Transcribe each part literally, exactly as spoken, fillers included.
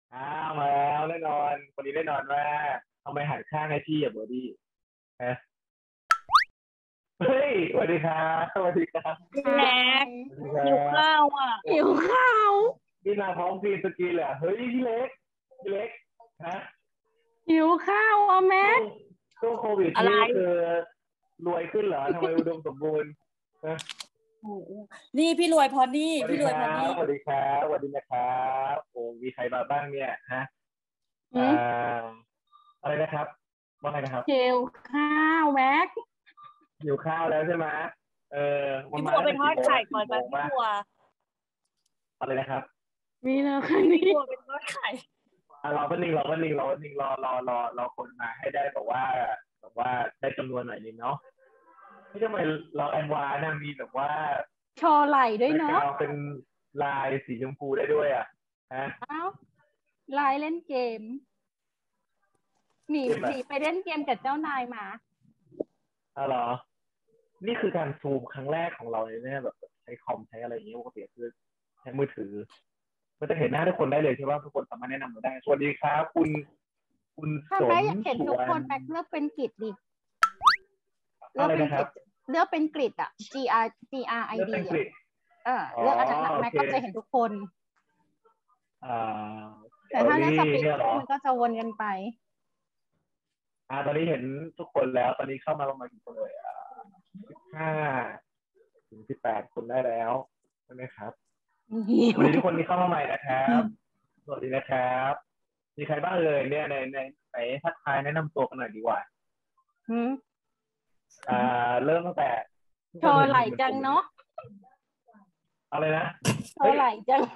อ้าวมาแล้วแน่นอนวันนี้แน่นอนว่าทำไมหันข้างให้พี่อ่ะบอดี้ฮะเฮ้ยสวัสดีครับสวัสดีครับแม็กสวัสดีครัหิวบข้าวอ่ะหิวข้าวพี่มาพร้อมกรีนสกรีนเลยเหรอเฮ้ยพี่เล็กพี่เล็กฮะหิวข้าวอ่ะแม่ช่วงช่วงโควิดอะไรนี่คือรวยขึ้นเหรอทำไมอุดมสมบูรณ์ฮะนี่พี่รวยพอนี่สวัสดีพี่รควยพอนี่รับสวัสดีครับสวัสดีนะครับโอ้มีใครมาบ้างเนี่ยฮะอือ่มาอะไรนะครับว่าไงนะครับหิวข้าวแม็กหิวข้าวแล้วใช่ไหมเออมันพี่มาบัวไปทอดตั้งแต่กี่โมงไข่ก่อนสี่โมงป่ะไปพี่บัวอะไรนะครับมีเลยค่ะนี่พี่บัวไปทอดไข่อ่ะรอแป๊บนึงรอแป๊บนึงรอแป๊บนึงรอรอรอรอคนมาให้ได้แบบว่าแบบว่าได้จำนวนหน่อยนึงเนาะที่ทำไมเราแอนวานะมีแบบว่าโชว์ไหล่ด้วยแบ็คกเนาะราวด์เป็นลายสีชมพูได้ด้วยอ่ะฮะเอ้าไลน์เล่นเกมหนีเก็บอะหนีไปเล่นเกมกับเจ้านายมาอ๋อเหรอนี่คือการซูมครั้งแรกของเราเลยเนี่ยแบบใช้คอมใช้อะไรอย่างเงี้ยปกติคือใช้มือถือมันจะเห็นหน้าทุกคนได้เลยใช่ป่ะทุกคนสามารถแนะนำเราได้สวัสดีครับคุณคุณสถ้าแม็นกอยากเห็นสุวรรณทุกคนแม็กเลือกเป็นกริดดิเลือะอกเป็นไรนะครับกริดเลือกเป็นกริดอ่ะ G R G R I เลือก D เป็นกอ่ะรีกเอออ๋อเลือกอันนั้นอะโอเคแม็กก็จะเห็นทุกคนอ่าเอแต่ถ้าเลือรี่อกสปีกเนี่ยเหรอเกอร์มันก็จะวนกันไปอ่าตอนนี้เห็นทุกคนแล้วตอนนี้เข้ามาประมาณกี่คนเลยอ่าสิบห้าถึงสิบแปดคนได้แล้วใช่ไหมครับหิวสวัสดีทุกคนที่เข้ามาใหม่นะครับสวัสดีนะครับมีใครบ้างเลยเนี่ยในในไหนทักทายแนะนำตัวกันหน่อยดีกว่าหืมอ่าเริ่มตั้งแต่ทุกโชคนเห็นว์ไหล่เห็นเหมือนผมเลยจังเนาะอะไรนะโชเฮ้ยว์ไหล่จัง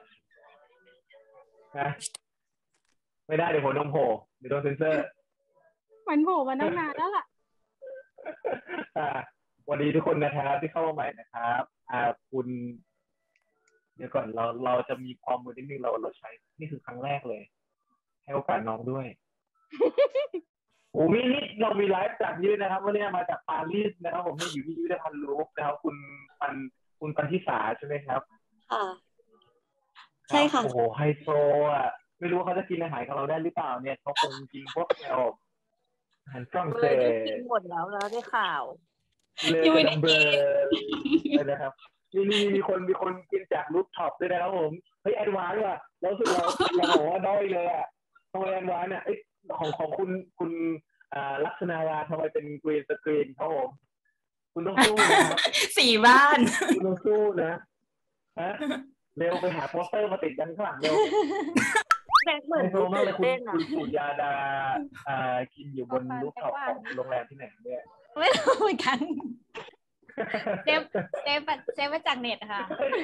นะไม่ได้เดี๋ยวผมโดนโผล่เดี๋ยวโดนเซ็นเซอร์มันโผล่มาตั้งนานแล้วล่ะอ่าสวัสดีทุกคนนะครับที่เข้ามาใหม่นะครับอ่าคุณเดี๋ยวก่อนเราเราจะมีความมือนิดนึงเราเราใช้นี่คือครั้งแรกเลยให้โอกาสน้องด้วยโอ้มีนี่เรามีไลฟ์จากยืดนะครับวันนี้มาจากปารีสนะครับผมนี่อยู่ที่ยุทธภัณฑ์ลูฟนะครับคุณปันคุณปันธิสาใช่ไหมครับค่ะคใช่รับค่ะโอ้โหไฮโซอ่ะไม่รู้ว่าเขาจะกินอาหารกับเราได้หรือเปล่าเนี่ยเขาคงกินพวกแนวอาหารฝรั่งเศเลยได้กินสหมดแล้วนะได้ข่าวเลยังกไม่ระได้ดัมเบอกินร์นะครับนี่นี่มีคนมีคนกินจากรูฟท็อปด้วยนะครับผมเฮ้ยแอดวานซ์ว่ะเราสึกเราเราบอกว่าด้อยเลยอ่ะทำไมแอดวานซ์เนี่ยไอยของของคุณคุณอ่าลักษณาวาทำไมเป็นกรีนสกรีนครับผมคุณต้องสู้นะครับสี่บ้านคุณต้องสู้นะฮะเร็วไปหาโปสเตอร์มาติดกันข้างหลังเร็วแม็กเหมือนไฮโซดูมากตื่เลนยคุณเต้นคุอ่ะณสุยาดาอ่ากินอยู่บนรูฟท็อปของโรงแรมที่ไหนเนี่ยไม่รู้เหมือนกันเซฟเซฟเซฟมาจากเน็ตค่ะ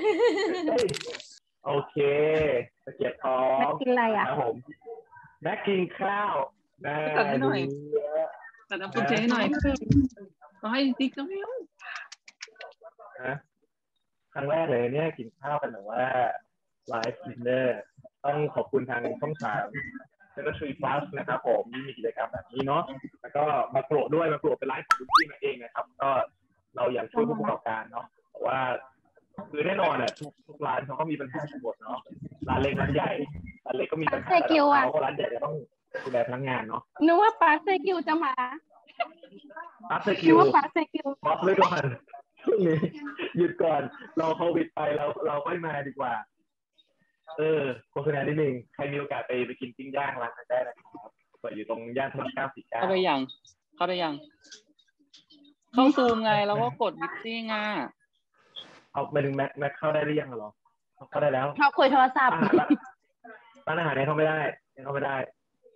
โอเคตะเกียบท้อแม็กงกินอะไรนะอ่ะครับผมแม็กกินข้าวนะตัดให้หน่อยเยอะตัดน้ำคุณเจให้หน่อยต้องให้ติ๊กก็ไม่เอานะครั้งแรกเลยเนี่ยกินข้าวกันแบบว่าไลฟ์ดินเนอร์ต้องขอบคุณทางช่องสามแล้วก็ทรีพลัสนะครับผมที่มีกิจกรรมแบบนี้เนาะแล้วก็มาโปรด้วยมาโปรเป็นไลฟ์ของลูกทีมนั่นเองนะครับ ก็เราอยากช่วยผู้ประกอบการเนาะเพราะว่าคือแน่นอนอ่ะทุกทุกร้านเขาก็มีปัญหาทั้งหมดเนาะร้านเล็กร้านใหญ่ร้านเล็กก็มีปัญหาเซกิวอะเขาร้านใหญ่จะต้องดูแลพนักงานเนาะนึกว่าปาเซกิวจะมาอัพสนึกิกลว่าปาเซกิวบล็อกไว้ก่อนช่วงนี้หยุดก่อนรอโควิดไปเราเราค่อยมาดีกว่า เออโฆษณานิดนึงใครมีโอกาสไปไปกินปิ้งย่างร้านนั้นได้นะครับเปิดอยู่ตรงย่านพระรามเก้าสี่เก้าเข้าได้ยัง เข้าได้ยัง เข้าซูมไงแล้วก็กดมิกซิ่งอ่ะเอาไปถึงแม็กแม็กเข้าได้หรือยังเหรอเข้าได้แล้วชอบคุยโทรศัพท์อาหารร้านอาหารเนี่ยเข้าไม่ได้ยังเข้าไม่ได้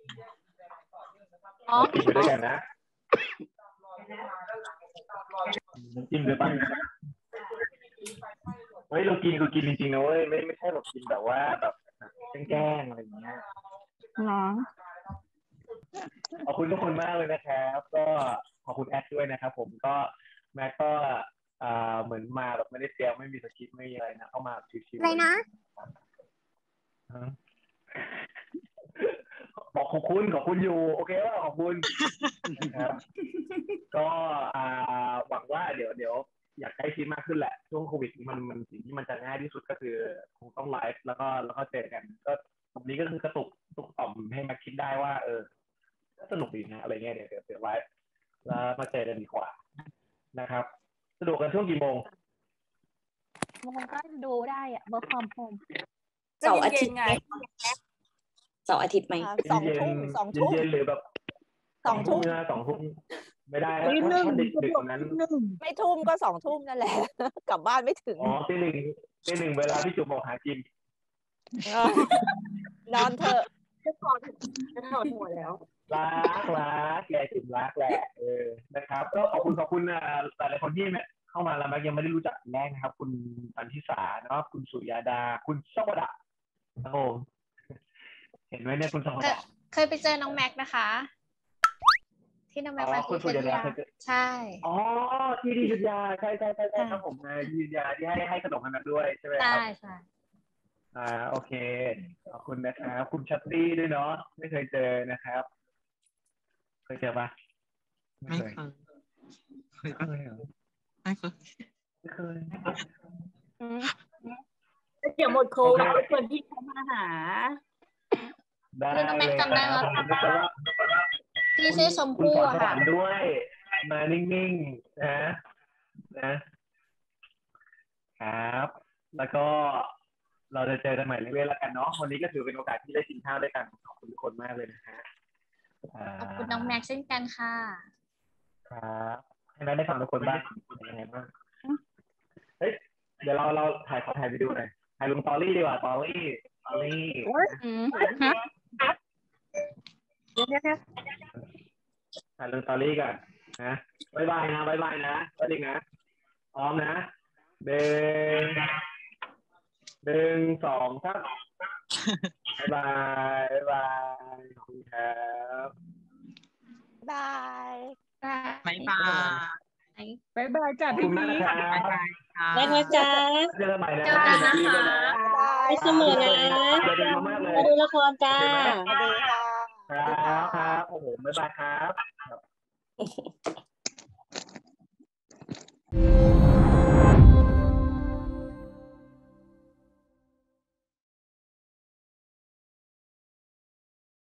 อ๋อเรากินไปด้วยกันนะน้ำจิ้มด้วยปะเฮ้ยเรากินก็กินจริงๆนะเว้ยไม่ไม่ใช่แบบกินแบบว่าแบบแกล้งๆอะไรอย่างเงี้ยเนาะขอบคุณทุกคนมากเลยนะครับ ก็ขอบคุณแอดด้วยนะครับผมก็แม็กก็อ่าเหมือนมาแบบไม่ได้เตรียมไม่มีสคริปต์ไม่มีอะไรนะเข้ามาชิวๆอะไรนะฮะบอกขอบคุณขอบคุณอยู่โอเคว่าขอบคุณครับก็อ่าหวังว่าเดี๋ยวเดี๋ยวอยากใกล้ชิดมากขึ้นแหละช่วงโควิดมันมันสิ่งที่มันจะง่ายที่สุดก็คือคงต้องไลฟ์แล้วก็แล้วก็เจอกันก็ตรงนี้ก็คือกระตุกสนุกดีนะอะไรเงี้ยเดี๋ยวเดี๋ยวเดี๋ยวไว้แล้วมาเจอกันดีกว่านะครับสะดวกกันช่วงกี่โมงโมงก็ดูได้อะเบอร์คอมโฮมเสาร์อาทิตย์ไงเสาร์อาทิตย์ไหมสองทุ่มสองทุ่มเย็นๆหรือแบบสองทุ่มนะสองทุ่มไม่ได้ถ้าถ้าดึกดึกกว่านั้นไม่ทุ่มก็สองทุ่มนั่นแหละ กลับบ้านไม่ถึงอ๋อตีหนึ่งตีหนึ่งเวลาพี่จุ๋มบอกหากินนอนเถอะจะถอดจะถอดหัวแล้วรักรักแกจุ๋มรักแหละเออนะครับก็ขอบคุณขอบคุณหลายๆคนที่เข้ามาแล้วแม็กยังไม่ได้รู้จักแรกนะครับคุณอัญชิสาเนาะคุณสุยาดาคุณชวดาโอ้เห็นไหมเนี่ยคุณชวดาเคยไปเจอน้องแม็กนะคะที่น้องแม็กมาที่ยุธยาใช่อ๋อที่ที่ยุธยาใช่ใช่ใช่ใช่ครับผมในยุธยาที่ให้ให้ขนมกันด้วยใช่ไหมครับใช่ใช่อ่าโอเคขอบคุณนะครับคุณชัตตี้ด้วยเนาะไม่เคยเจอนะครับเคยเจอปะไม่เคยเคยปะไม่เคยไม่เคยไม่เคยเดี๋ยวหมดโควิดคนที่เขามาหาได้น้องแม็กจำได้แล้วที่ชื่อชมพู่อะค่ะด้วยมานิ่งๆนะนะครับแล้วก็เราจะเจอกันใหม่เรื่อยๆแล้วกันเนาะวันนี้ก็ถือเป็นโอกาสที่ได้กินข้าวด้วยกันขอบคุณทุกคนมากเลยนะฮะขอบคุณน้องแม็กเช่นกันค่ะครับให้น้าได้ฟังทุกคนบ้างเป็นยังไงบ้างเฮ้ยเดี๋ยวเราเราถ่ายขอถ่ายวิดีโอหน่อยถ่ายลงตอรี่ดีกว่าตอรี่ตอรี่ถ่ายลงตอรี่กันนะบายบายนะบายบายนะสวัสดีนะพร้อมนะหนึ่งหนึ่งสองครับบายบายบายขอบคุณครับบายบายบายบายบายจ้ะพี่พีบายบายบายบายจ้าเจอกันใหม่นะเจอกันนะคะไปเสมอนะมาดูละครจ้าสวัสดีค่ะครับครับโอ้โหบายบายครับ